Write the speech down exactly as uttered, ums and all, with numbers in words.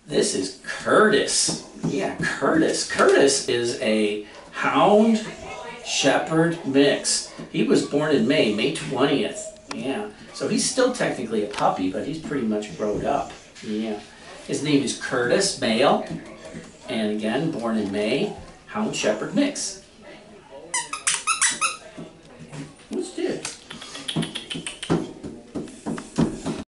This is Curtis. Yeah, Curtis. Curtis is a hound shepherd mix. He was born in May, May twentieth. Yeah, so he's still technically a puppy, but he's pretty much grown up. Yeah. His name is Curtis, male. And again, born in May, hound shepherd mix.